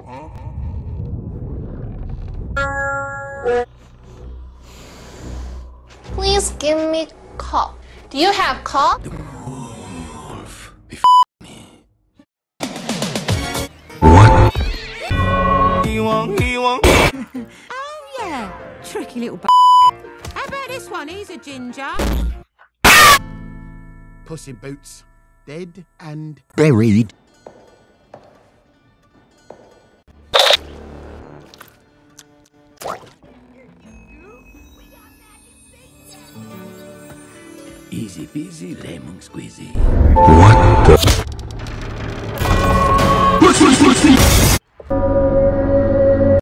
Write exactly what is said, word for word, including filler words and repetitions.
Please give me cough. Do you have cough? The wolf. He f***ed me. What? He won't, he won't. Oh, yeah. Tricky little b****. How about this one? He's a ginger. Puss in Boots. Dead and Buried. Easy peasy lemon squeezy. What the?